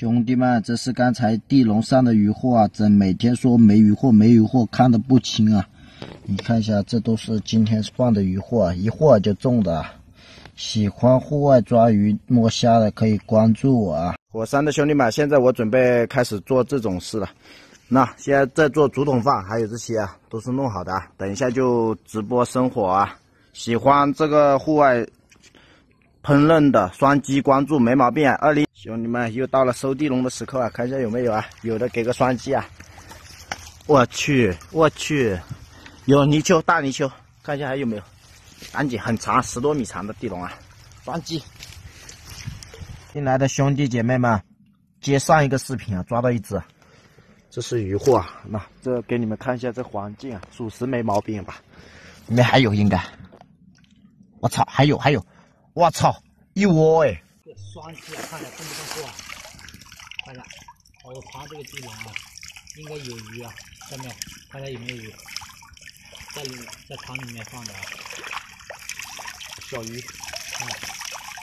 兄弟们，这是刚才地笼上的渔获啊！真每天说没渔获，没渔获，看得不清啊！你看一下，这都是今天放的渔获啊，一会儿就中的啊！喜欢户外抓鱼摸虾的可以关注我啊！火山的兄弟们，现在我准备开始做这种事了。那现在在做竹筒饭，还有这些啊，都是弄好的啊。等一下就直播生火啊！喜欢这个户外烹饪的双击关注没毛病啊！20兄弟们又到了收地笼的时刻啊，看一下有没有啊？有的给个双击啊！我去，有泥鳅，大泥鳅，看一下还有没有？赶紧，很长，10多米长的地笼啊！双击！进来的兄弟姐妹们，接上一个视频啊，抓到一只，这是渔获啊。那这给你们看一下这环境啊，属实没毛病吧？里面还有应该。我操，还有，我操，一窝哎！ 这双击啊，看一下动不动货啊？看一下，好长这个地笼啊，应该有鱼啊，下面看一下有没有鱼，在塘里面放的啊，小鱼啊。